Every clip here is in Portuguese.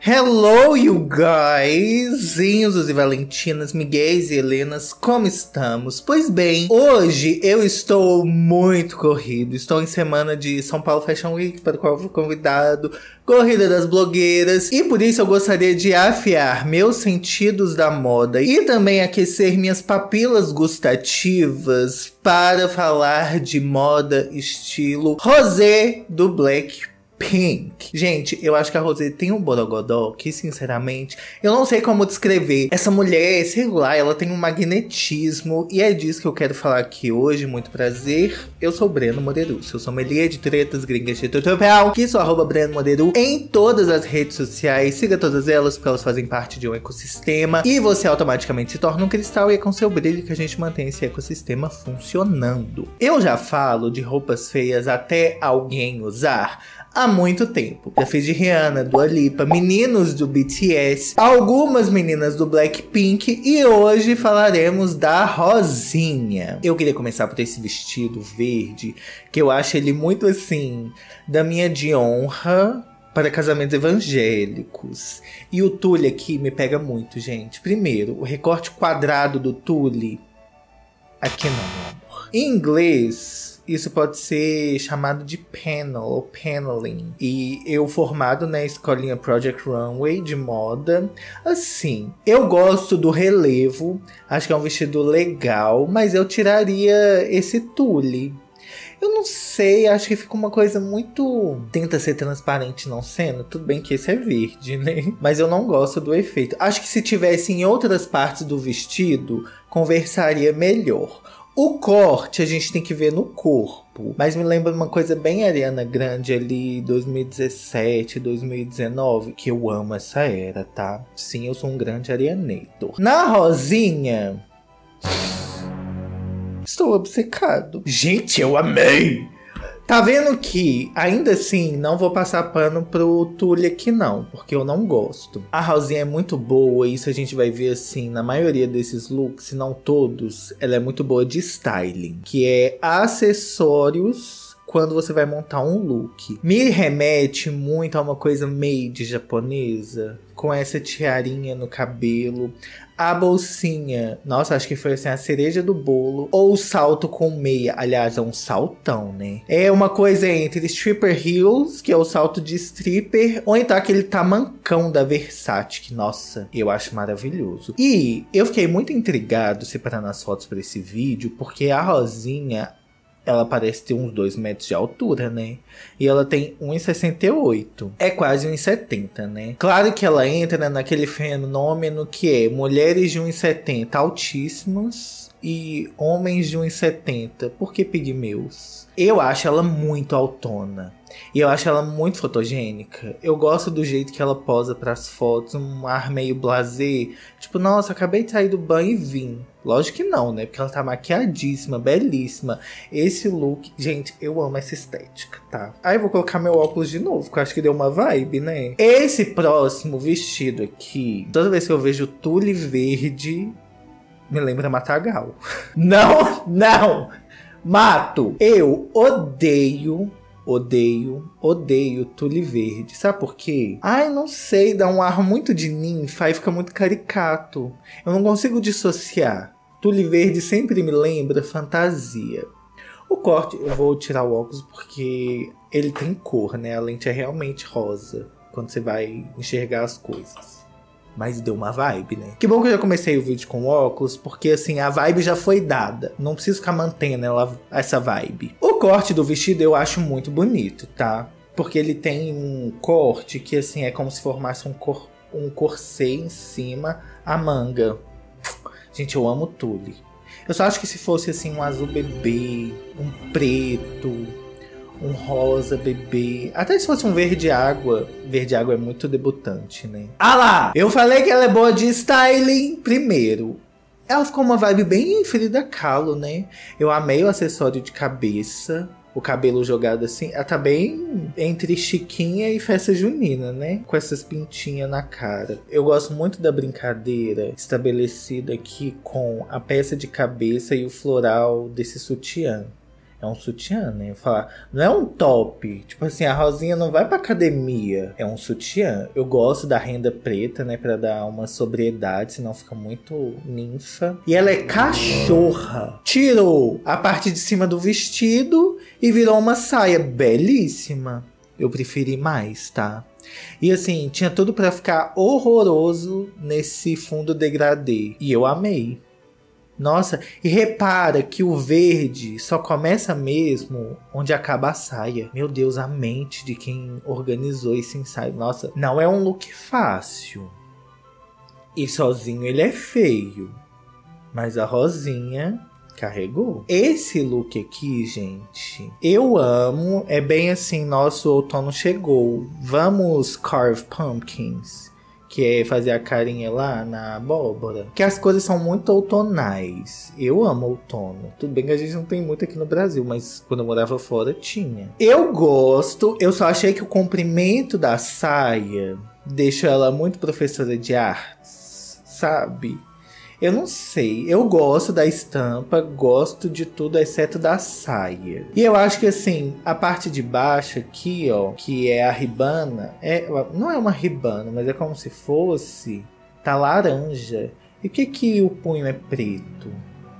Hello, you guys! Enzos e Valentinas, Miguéis e Helenas, como estamos? Pois bem, hoje eu estou muito corrido. Estou em semana de São Paulo Fashion Week, para o qual fui convidado, Corrida das Blogueiras, e por isso eu gostaria de afiar meus sentidos da moda e também aquecer minhas papilas gustativas para falar de moda estilo rosé do Blackpink. Gente, eu acho que a Rosé tem um borogodó que, sinceramente, eu não sei como descrever. Essa mulher, sei lá, ela tem um magnetismo. E é disso que eu quero falar aqui hoje. Muito prazer. Eu sou o Breno Moreru. Eu sou sommelier de tretas gringas de tutorial. Que sou @Breno Moreru em todas as redes sociais. Siga todas elas, porque elas fazem parte de um ecossistema. E você automaticamente se torna um cristal. E é com seu brilho que a gente mantém esse ecossistema funcionando. Eu já falo de roupas feias até alguém usar há muito tempo. Já fiz de Rihanna, Dua Lipa, meninos do BTS, algumas meninas do Blackpink e hoje falaremos da Rosinha. Eu queria começar por esse vestido verde, que eu acho ele muito assim, da minha de honra para casamentos evangélicos. E o tule aqui me pega muito, gente. Primeiro, o recorte quadrado do tule. Aqui não, meu amor. Em inglês, isso pode ser chamado de panel ou paneling. E eu formado na escolinha Project Runway de moda. Assim, eu gosto do relevo. Acho que é um vestido legal. Mas eu tiraria esse tule. Eu não sei, acho que fica uma coisa muito... Tenta ser transparente não sendo. Tudo bem que esse é verde, né? Mas eu não gosto do efeito. Acho que se tivesse em outras partes do vestido, conversaria melhor. O corte a gente tem que ver no corpo. Mas me lembra uma coisa bem Ariana Grande ali, 2017, 2019. Que eu amo essa era, tá? Sim, eu sou um grande Arianator. Na Rosinha, estou obcecado. Gente, eu amei! Tá vendo que, ainda assim, não vou passar pano pro tule aqui não, porque eu não gosto. A Rosinha é muito boa, e isso a gente vai ver assim, na maioria desses looks, se não todos, ela é muito boa de styling, que é acessórios quando você vai montar um look. Me remete muito a uma coisa made japonesa, com essa tiarinha no cabelo. A bolsinha, nossa, acho que foi assim a cereja do bolo. Ou o salto com meia, aliás, é um saltão, né? É uma coisa entre stripper heels, que é o salto de stripper, ou então aquele tamancão da Versace, que, nossa, eu acho maravilhoso. E eu fiquei muito intrigado separando as fotos para esse vídeo, porque a Rosinha, ela parece ter uns 2 metros de altura, né? E ela tem 1,68. É quase 1,70, né? Claro que ela entra naquele fenômeno que é mulheres de 1,70 altíssimas e homens de 1,70. Por que pigmeus? Eu acho ela muito autona. E eu acho ela muito fotogênica. Eu gosto do jeito que ela posa pras fotos, um ar meio blasé. Tipo, nossa, acabei de sair do banho e vim. Lógico que não, né? Porque ela tá maquiadíssima, belíssima. Esse look, gente, eu amo essa estética, tá? Aí eu vou colocar meu óculos de novo, que eu acho que deu uma vibe, né? Esse próximo vestido aqui, toda vez que eu vejo tule verde, me lembra Matagal. Não, não! Mato! Eu odeio tule verde. Sabe por quê? Ai, não sei, dá um ar muito de ninfa e fica muito caricato. Eu não consigo dissociar. Tule verde sempre me lembra fantasia. O corte, eu vou tirar o óculos porque ele tem cor, né? A lente é realmente rosa quando você vai enxergar as coisas. Mas deu uma vibe, né? Que bom que eu já comecei o vídeo com óculos, porque assim, a vibe já foi dada. Não preciso ficar mantendo essa vibe. O corte do vestido eu acho muito bonito, tá? Porque ele tem um corte que assim, é como se formasse um corset em cima, a manga. Gente, eu amo tule. Eu só acho que se fosse assim, um azul bebê, um preto, um rosa bebê, até se fosse um verde água. Verde água é muito debutante, né? Ah lá! Eu falei que ela é boa de styling. Primeiro, ela ficou uma vibe bem Frida Kahlo, né? Eu amei o acessório de cabeça. O cabelo jogado assim. Ela tá bem entre chiquinha e festa junina, né? Com essas pintinhas na cara. Eu gosto muito da brincadeira estabelecida aqui com a peça de cabeça e o floral desse sutiã. É um sutiã, né? Eu falar, não é um top. Tipo assim, a Rosinha não vai pra academia. É um sutiã. Eu gosto da renda preta, né? Pra dar uma sobriedade, senão fica muito ninfa. E ela é cachorra. Tirou a parte de cima do vestido e virou uma saia belíssima. Eu preferi mais, tá? E assim, tinha tudo pra ficar horroroso nesse fundo degradê. E eu amei. Nossa, e repara que o verde só começa mesmo onde acaba a saia. Meu Deus, a mente de quem organizou esse ensaio. Nossa, não é um look fácil. E sozinho ele é feio. Mas a Rosinha carregou. Esse look aqui, gente, eu amo. É bem assim, nosso outono chegou. Vamos carve pumpkins. Que é fazer a carinha lá na abóbora. Que as coisas são muito outonais. Eu amo outono. Tudo bem que a gente não tem muito aqui no Brasil, mas quando eu morava fora tinha. Eu gosto, eu só achei que o comprimento da saia deixa ela muito professora de artes, sabe? Eu não sei, eu gosto da estampa, gosto de tudo exceto da saia. E eu acho que assim, a parte de baixo aqui, ó, que é a ribana, não é uma ribana, mas é como se fosse, tá laranja. E por que o punho é preto?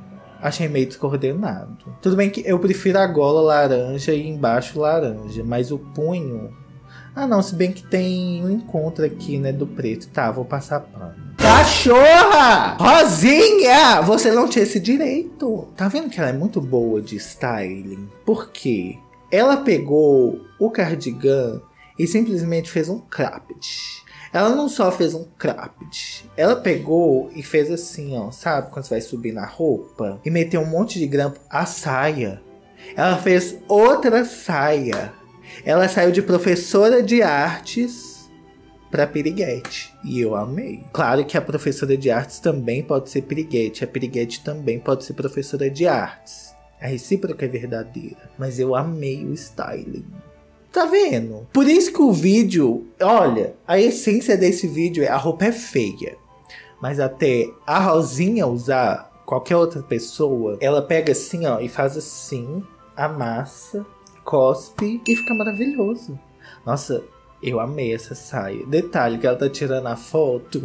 Achei meio descoordenado. Tudo bem que eu prefiro a gola laranja e embaixo laranja, mas o punho... Ah não, se bem que tem um encontro aqui, né, do preto. Tá, vou passar pano. Cachorra! Rosinha! Você não tinha esse direito. Tá vendo que ela é muito boa de styling? Por quê? Ela pegou o cardigan e simplesmente fez um cropped. Ela não só fez um cropped. Ela pegou e fez assim, ó. Sabe quando você vai subir na roupa? E meteu um monte de grampo. A saia. Ela fez outra saia. Ela saiu de professora de artes para piriguete. E eu amei. Claro que a professora de artes também pode ser piriguete. A piriguete também pode ser professora de artes. A recíproca é verdadeira. Mas eu amei o styling. Tá vendo? Por isso que o vídeo... Olha, a essência desse vídeo é a roupa é feia. Mas até a Rosinha usar, qualquer outra pessoa, ela pega assim, ó, e faz assim, amassa, cospe e fica maravilhoso. Nossa, eu amei essa saia. Detalhe que ela tá tirando a foto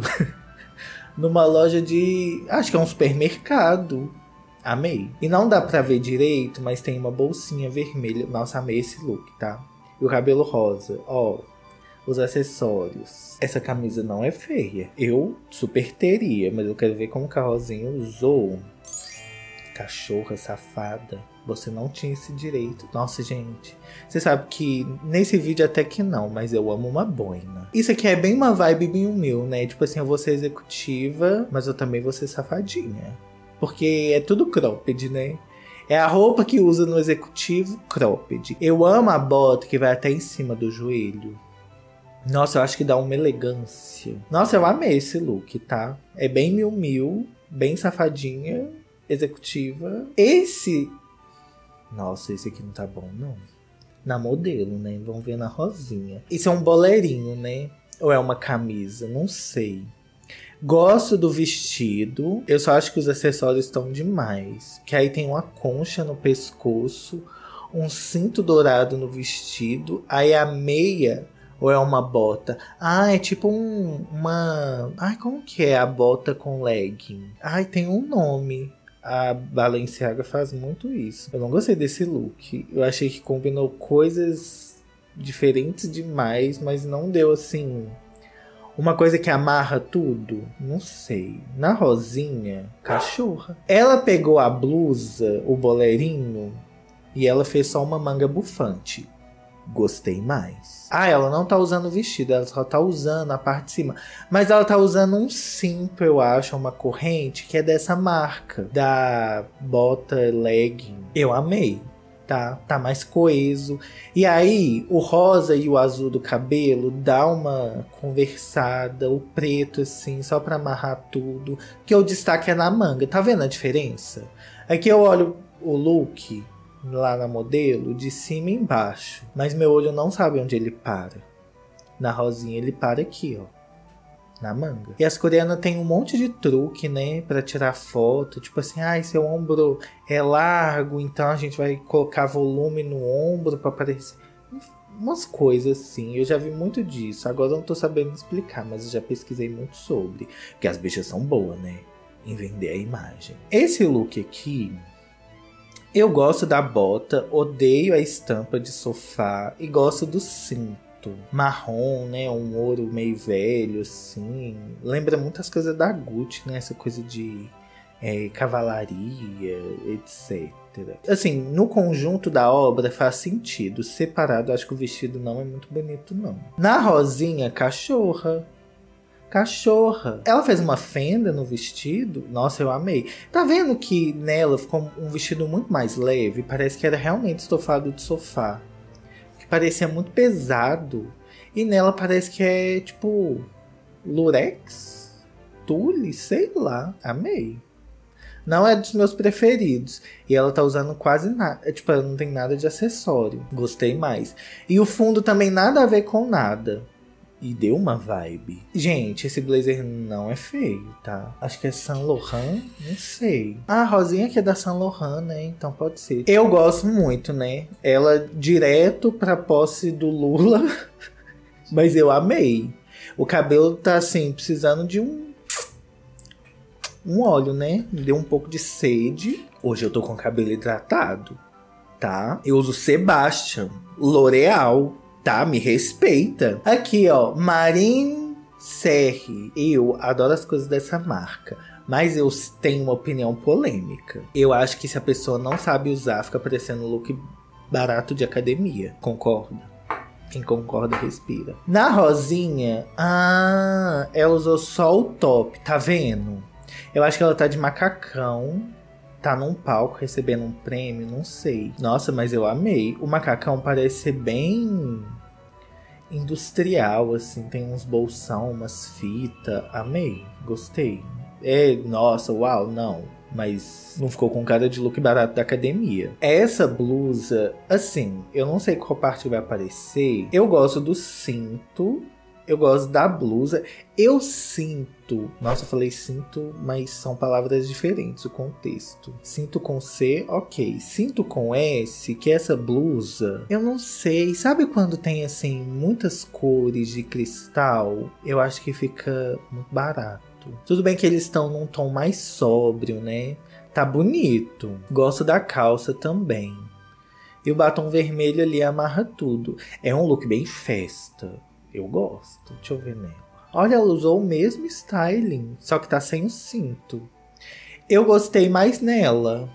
numa loja de... acho que é um supermercado. Amei. E não dá pra ver direito, mas tem uma bolsinha vermelha. Nossa, amei esse look, tá? E o cabelo rosa. Ó, os acessórios. Essa camisa não é feia. Eu super teria, mas eu quero ver como que a Rosinha usou. Cachorra safada. Você não tinha esse direito. Nossa, gente. Você sabe que nesse vídeo até que não, mas eu amo uma boina. Isso aqui é bem uma vibe Miu, né? Tipo assim, eu vou ser executiva, mas eu também vou ser safadinha. Porque é tudo cropped, né? É a roupa que usa no executivo, cropped. Eu amo a bota que vai até em cima do joelho. Nossa, eu acho que dá uma elegância. Nossa, eu amei esse look, tá? É bem Miu, bem safadinha, executiva. Esse... Nossa, esse aqui não tá bom, não. Na modelo, né? Vamos ver na Rosinha. Isso é um bolerinho, né? Ou é uma camisa? Não sei. Gosto do vestido. Eu só acho que os acessórios estão demais. Que aí tem uma concha no pescoço. Um cinto dourado no vestido. Aí a meia... Ou é uma bota? Ah, é tipo uma... Ai, como que é a bota com legging? Ai, tem um nome. A Balenciaga faz muito isso. Eu não gostei desse look. Eu achei que combinou coisas diferentes demais, mas não deu assim... Uma coisa que amarra tudo? Não sei. Na Rosinha, cachorra. Ela pegou a blusa, o bolerinho, e ela fez só uma manga bufante. Gostei mais. Ah, ela não tá usando o vestido, ela só tá usando a parte de cima. Mas ela tá usando um cinto, eu acho, uma corrente, que é dessa marca. Da bota legging. Eu amei. Tá mais coeso. E aí, o rosa e o azul do cabelo dá uma conversada. O preto, assim, só pra amarrar tudo. Que o destaque é na manga. Tá vendo a diferença? Aqui eu olho o look lá na modelo de cima e embaixo. Mas meu olho não sabe onde ele para. Na Rosinha ele para aqui, ó. na manga. E as coreanas têm um monte de truque, né, pra tirar foto. Tipo assim, seu ombro é largo, então a gente vai colocar volume no ombro pra parecer... Umas coisas assim, eu já vi muito disso. Agora eu não tô sabendo explicar, mas eu já pesquisei muito sobre. Porque as bichas são boas, né, em vender a imagem. Esse look aqui... Eu gosto da bota, odeio a estampa de sofá e gosto do cinto. Marrom, né? Um ouro meio velho, assim. Lembra muitas coisas da Gucci, né? Essa coisa de cavalaria, etc. Assim, no conjunto da obra faz sentido. Separado, acho que o vestido não é muito bonito, não. Na rosinha, cachorra. Ela fez uma fenda no vestido. Nossa, eu amei. Tá vendo que nela ficou um vestido muito mais leve? Parece que era realmente estofado de sofá. Que parecia muito pesado. E nela parece que é tipo lurex, tule, sei lá. Amei. Não é dos meus preferidos. E ela tá usando quase nada. Tipo, ela não tem nada de acessório. Gostei mais. E o fundo também nada a ver com nada. E deu uma vibe. Gente, esse blazer não é feio, tá? Acho que é Saint Laurent, não sei. Ah, a rosinha aqui é da Saint Laurent, né? Então pode ser. Eu gosto muito, né? Ela direto pra posse do Lula. Mas eu amei. O cabelo tá assim, precisando de um óleo, né? Me deu um pouco de sede. Hoje eu tô com o cabelo hidratado, tá? Eu uso Sebastian, L'Oreal. Tá, me respeita. Aqui, ó, Marine Serre. Eu adoro as coisas dessa marca, mas eu tenho uma opinião polêmica. Eu acho que se a pessoa não sabe usar, fica parecendo um look barato de academia. Concorda? Quem concorda, respira. Na rosinha, ela usou só o top, tá vendo? Eu acho que ela tá de macacão. Tá num palco recebendo um prêmio, não sei. Nossa, mas eu amei. O macacão parece ser bem industrial, assim. Tem uns bolsão, umas fitas. Amei, gostei. Nossa, uau, não. Mas não ficou com cara de look barato da academia. Essa blusa, assim, eu não sei qual parte vai aparecer. Eu gosto do cinto. Eu gosto da blusa. Eu sinto... Nossa, eu falei cinto, mas são palavras diferentes, o contexto. Cinto com C, ok. Cinto com S, que é essa blusa... Eu não sei. Sabe quando tem, assim, muitas cores de cristal? Eu acho que fica muito barato. Tudo bem que eles estão num tom mais sóbrio, né? Tá bonito. Gosto da calça também. E o batom vermelho ali amarra tudo. É um look bem festa. Eu gosto. Deixa eu ver nela. Olha, ela usou o mesmo styling, só que tá sem o cinto. Eu gostei mais nela.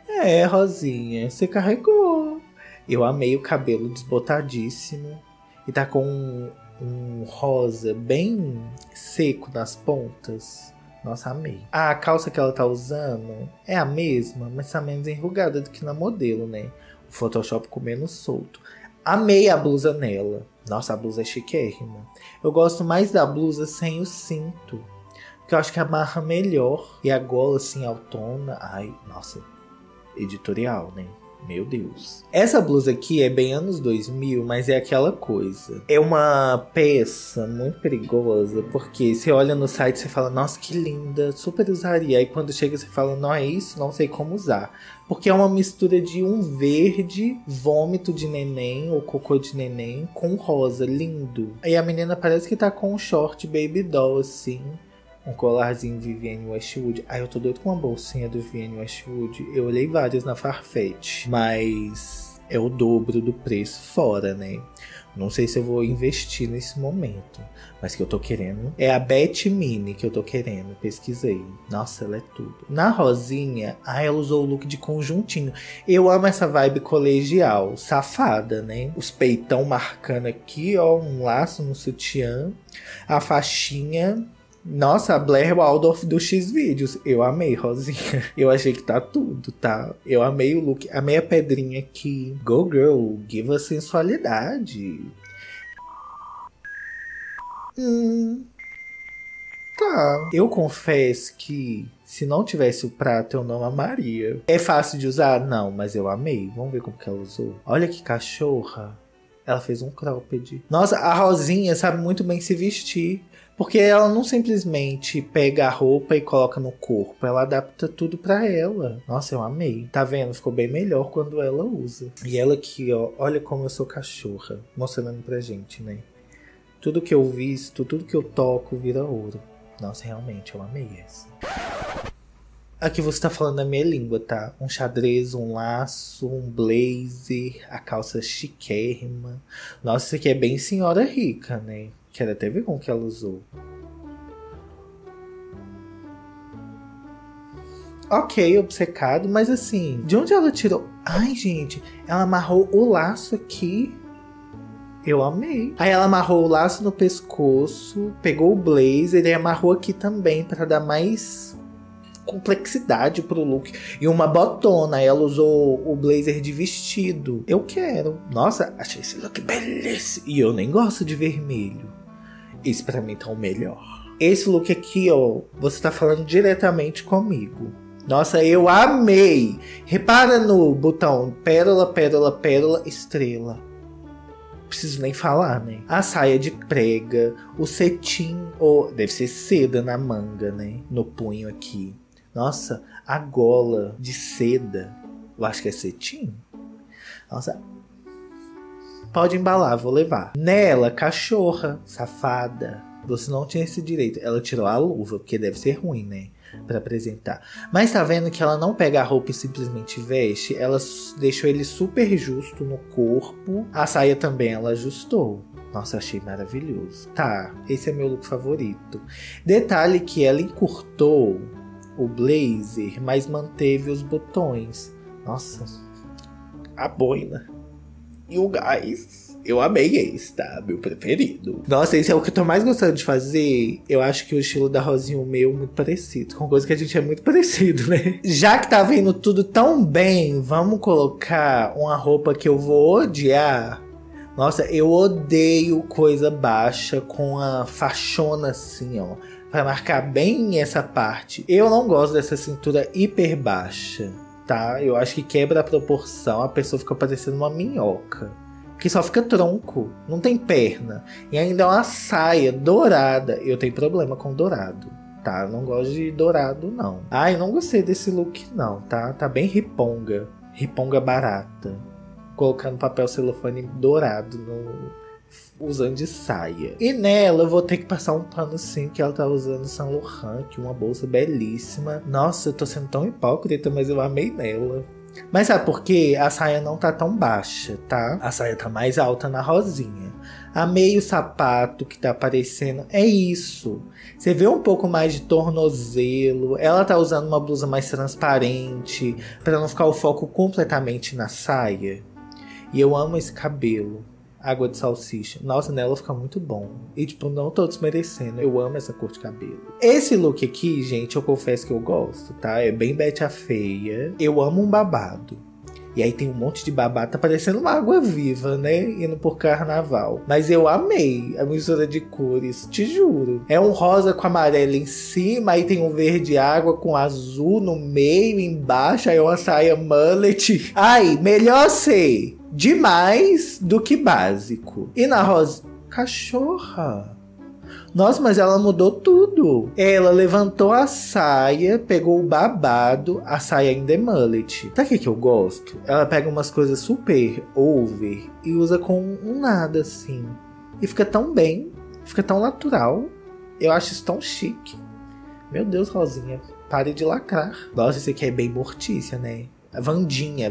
Rosinha, você carregou. Eu amei o cabelo desbotadíssimo. E tá com um rosa bem seco nas pontas. Nossa, amei. A calça que ela tá usando é a mesma, mas tá menos enrugada do que na modelo, né? O Photoshop com menos solto. Amei a blusa nela. Nossa, a blusa é chiquérrima. Eu gosto mais da blusa sem o cinto, porque eu acho que amarra melhor. E a gola assim, autona. Ai, nossa, editorial, né? Meu Deus. Essa blusa aqui é bem anos 2000, mas é aquela coisa. É uma peça muito perigosa, porque você olha no site e você fala, nossa, que linda, super usaria. Aí quando chega você fala, não é isso, não sei como usar. Porque é uma mistura de um verde, vômito de neném, ou cocô de neném, com rosa, lindo. Aí a menina parece que tá com um short baby doll, assim. Um colarzinho Vivienne Westwood. Eu tô doido com uma bolsinha do Vivienne Westwood. Eu olhei várias na Farfetch, mas é o dobro do preço fora, né? Não sei se eu vou investir nesse momento, mas que eu tô querendo é a Beth Mini que eu tô querendo. Pesquisei. Nossa, ela é tudo. Na rosinha, ela usou o look de conjuntinho. Eu amo essa vibe colegial, safada, né? Os peitão marcando aqui, ó, um laço no sutiã, a faixinha. Nossa, a Blair Waldorf do Xvideos. Eu amei, rosinha. Eu achei que tá tudo, tá? Eu amei o look. Amei a pedrinha aqui. Go girl, give a sensualidade. Tá. Eu confesso que se não tivesse o prato, eu não amaria. É fácil de usar? Não, mas eu amei. Vamos ver como que ela usou. Olha que cachorra. Ela fez um cropped. Nossa, a Rosinha sabe muito bem se vestir. Porque ela não simplesmente pega a roupa e coloca no corpo. Ela adapta tudo pra ela. Nossa, eu amei. Tá vendo? Ficou bem melhor quando ela usa. E ela aqui, ó. Olha como eu sou cachorra. Mostrando pra gente, né? Tudo que eu visto, tudo que eu toco vira ouro. Nossa, realmente, eu amei essa. Aqui você tá falando a minha língua, tá? Um xadrez, um laço, um blazer, a calça chiquérrima. Nossa, isso aqui é bem senhora rica, né? Quero até ver como que ela usou. Ok, obcecado, mas assim, de onde ela tirou? Ai, gente, ela amarrou o laço aqui. Eu amei. Aí ela amarrou o laço no pescoço, pegou o blazer e amarrou aqui também pra dar mais complexidade pro look. E uma botona, ela usou o blazer de vestido. Eu quero. Nossa, achei esse look belíssimo. E eu nem gosto de vermelho. Esse pra mim tá o melhor. Esse look aqui, ó, você tá falando diretamente comigo. Nossa, eu amei. Repara no botão pérola, pérola, pérola, estrela. Preciso nem falar, né? A saia de prega, o cetim, ou deve ser seda na manga, né? No punho aqui. Nossa, a gola de seda. Eu acho que é cetim. Nossa, pode embalar, vou levar. Nela, cachorra, safada. Você não tinha esse direito. Ela tirou a luva, porque deve ser ruim, né? Pra apresentar. Mas tá vendo que ela não pega a roupa e simplesmente veste? Ela deixou ele super justo no corpo. A saia também ela ajustou. Nossa, achei maravilhoso. Tá, esse é meu look favorito. Detalhe que ela encurtou o blazer, mas manteve os botões. Nossa, a boina e o gás. Eu amei esse, tá? Meu preferido. Nossa, esse é o que eu tô mais gostando de fazer. Eu acho que o estilo da Rosinha e o meu é muito parecido. Com coisa que a gente é muito parecido, né? Já que tá vendo tudo tão bem, vamos colocar uma roupa que eu vou odiar. Nossa, eu odeio coisa baixa com a faixona assim, ó. Pra marcar bem essa parte. Eu não gosto dessa cintura hiper baixa, tá? Eu acho que quebra a proporção. A pessoa fica parecendo uma minhoca. Que só fica tronco, não tem perna. E ainda é uma saia dourada. Eu tenho problema com dourado, tá? Não gosto de dourado, não. Ai, não gostei desse look, não, tá? Tá bem riponga. Riponga barata. Colocando papel celofane dourado usando de saia. E nela eu vou ter que passar um pano sim, que ela tá usando Saint Laurent, que é uma bolsa belíssima. Nossa, eu tô sendo tão hipócrita, mas eu amei nela. Mas sabe por quê? A saia não tá tão baixa, tá? A saia tá mais alta na Rosinha. A meio sapato que tá aparecendo é isso. Você vê um pouco mais de tornozelo. Ela tá usando uma blusa mais transparente pra não ficar o foco completamente na saia. E eu amo esse cabelo. Água de salsicha. Nossa, nela fica muito bom. E tipo, não tô desmerecendo. Eu amo essa cor de cabelo. Esse look aqui, gente, eu confesso que eu gosto, tá? É bem Betty a Feia. Eu amo um babado. E aí tem um monte de babado. Tá parecendo uma água viva, né? Indo por carnaval. Mas eu amei a mistura de cores. Te juro. É um rosa com amarelo em cima. Aí tem um verde água com azul no meio, embaixo. Aí uma saia mullet. Ai, melhor ser demais do que básico. E na rosa, cachorra. Nossa, mas ela mudou tudo. Ela levantou a saia, pegou o babado, a saia ainda é mullet. Sabe o que eu gosto? Ela pega umas coisas super over e usa com um nada assim. E fica tão bem, fica tão natural. Eu acho isso tão chique. Meu Deus, Rosinha, pare de lacrar. Nossa, esse aqui é bem Mortícia, né? Vandinha.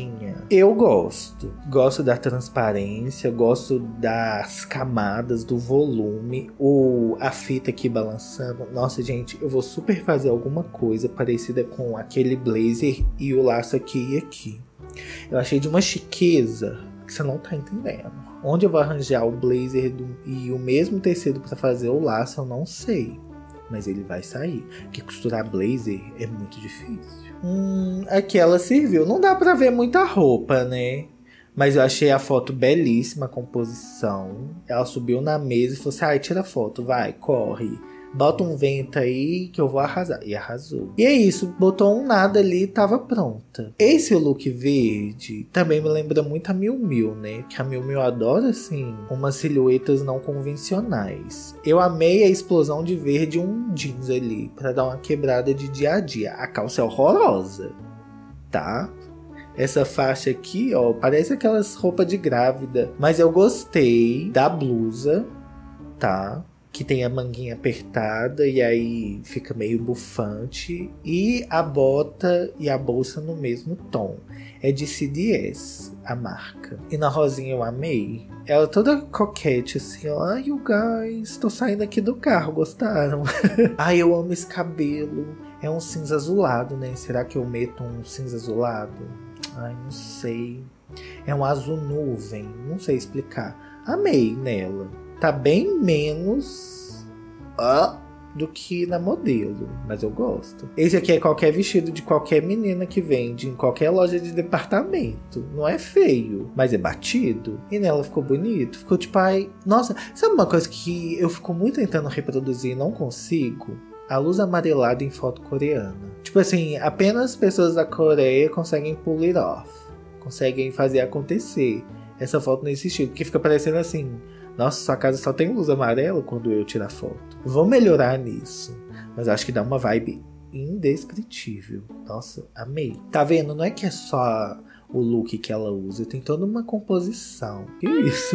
Eu gosto. Gosto da transparência, gosto das camadas, do volume, a fita aqui balançando. Nossa, gente, eu vou super fazer alguma coisa parecida com aquele blazer e o laço aqui e aqui. Eu achei de uma chiqueza que você não tá entendendo. Onde eu vou arranjar o blazer e o mesmo tecido pra fazer o laço, eu não sei. Mas ele vai sair. Porque costurar blazer é muito difícil. Aqui ela serviu. Não dá pra ver muita roupa, né? Mas eu achei a foto belíssima, a composição. Ela subiu na mesa e falou assim, ai, tira foto, vai, corre. Bota um vento aí que eu vou arrasar. E arrasou. E é isso, botou um nada ali e tava pronta. Esse look verde também me lembra muito a Miu Miu, né? Que a Miu Miu adora, assim, umas silhuetas não convencionais. Eu amei a explosão de verde, um jeans ali, pra dar uma quebrada de dia a dia. A calça é horrorosa, tá? Essa faixa aqui, ó, parece aquelas roupas de grávida. Mas eu gostei da blusa, tá? Que tem a manguinha apertada e aí fica meio bufante. E a bota e a bolsa no mesmo tom. É de CDS, a marca. E na rosinha eu amei. Ela toda coquete, assim, ó. Ai, you guys, tô saindo aqui do carro, gostaram? Ai, eu amo esse cabelo. É um cinza azulado, né? Será que eu meto um cinza azulado? Ai, não sei. É um azul nuvem, não sei explicar. Amei nela. Tá bem menos do que na modelo, mas eu gosto. Esse aqui é qualquer vestido de qualquer menina que vende em qualquer loja de departamento. Não é feio, mas é batido. E nela ficou bonito. Ficou tipo, ai... Nossa, sabe uma coisa que eu fico muito tentando reproduzir e não consigo? A luz amarelada em foto coreana. Tipo assim, apenas pessoas da Coreia conseguem pull it off. Conseguem fazer acontecer essa foto nesse estilo. Porque fica parecendo assim... Nossa, sua casa só tem luz amarela quando eu tirar foto. Vou melhorar nisso. Mas acho que dá uma vibe indescritível. Nossa, amei. Tá vendo? Não é que é só o look que ela usa. Tem toda uma composição. Que isso?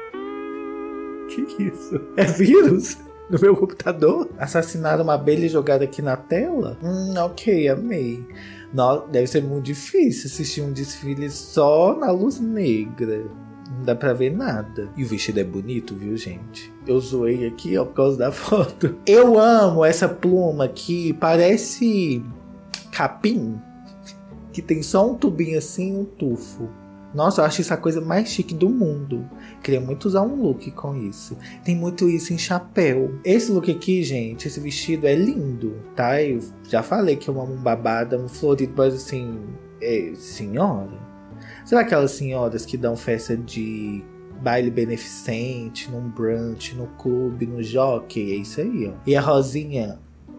Que isso? É vírus? No meu computador? Assassinaram uma abelha e jogaram aqui na tela? Ok, amei. Deve ser muito difícil assistir um desfile só na luz negra. Não dá pra ver nada. E o vestido é bonito, viu, gente? Eu zoei aqui, ó, por causa da foto. Eu amo essa pluma que parece capim. Que tem só um tubinho assim, um tufo. Nossa, eu acho isso a coisa mais chique do mundo. Queria muito usar um look com isso. Tem muito isso em chapéu. Esse look aqui, gente, esse vestido é lindo, tá? Eu já falei que eu amo um babado, um florido, mas assim... senhora... Sabe aquelas senhoras que dão festa de baile beneficente, num brunch, no clube, no jockey? É isso aí, ó. E a rosinha...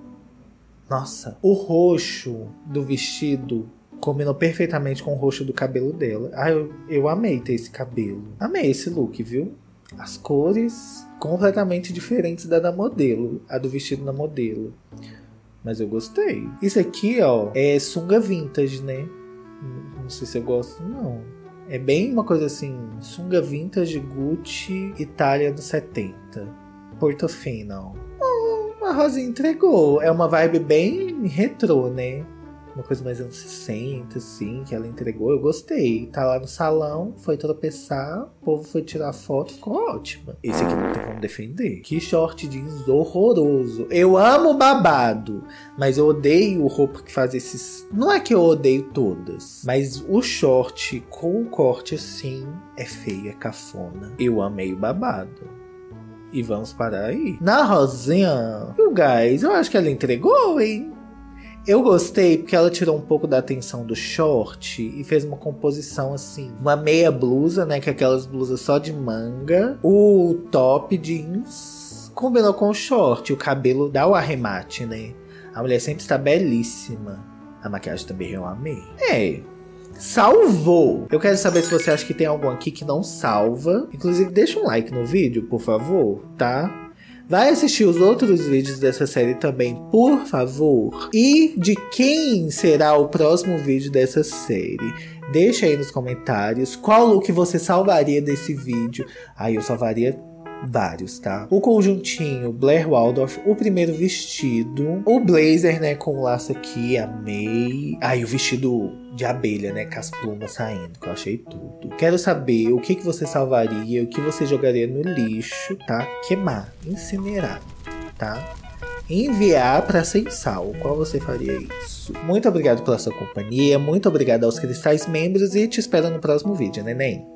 Nossa, o roxo do vestido combinou perfeitamente com o roxo do cabelo dela. Ah, eu amei ter esse cabelo. Amei esse look, viu? As cores completamente diferentes da modelo. A do vestido da modelo. Mas eu gostei. Isso aqui, ó, é sunga vintage, né? Não sei se eu gosto, não. É bem uma coisa assim, sunga vintage, Gucci, Itália dos 70. Portofino. A Rosinha entregou. É uma vibe bem retrô, né? Uma coisa mais anos 60, assim, que ela entregou. Eu gostei. Tá lá no salão, foi tropeçar, o povo foi tirar foto, ficou ótima. Esse aqui não tem como defender. Que short jeans horroroso. Eu amo babado, mas eu odeio roupa que faz esses... Não é que eu odeio todas, mas o short com o corte assim é feio, é cafona. Eu amei o babado. E vamos parar aí. Na Rosinha, guys, eu acho que ela entregou, hein? Eu gostei porque ela tirou um pouco da atenção do short e fez uma composição assim. Uma meia blusa, né? Que é aquelas blusas só de manga. O top jeans combinou com o short. O cabelo dá o arremate, né? A mulher sempre está belíssima. A maquiagem também eu amei. Salvou! Eu quero saber se você acha que tem algum aqui que não salva. Inclusive, deixa um like no vídeo, por favor, tá? Vai assistir os outros vídeos dessa série também, por favor. E de quem será o próximo vídeo dessa série? Deixa aí nos comentários qual look você salvaria desse vídeo. Eu salvaria vários, tá? O conjuntinho Blair Waldorf, o primeiro vestido, o blazer, né, com o laço aqui, amei. O vestido de abelha, né, com as plumas saindo, que eu achei tudo. Quero saber o que você salvaria, o que você jogaria no lixo, tá? Queimar, incinerar, tá? Enviar para sem sal. Qual você faria isso? Muito obrigado pela sua companhia, muito obrigado aos cristais membros e te espero no próximo vídeo, neném.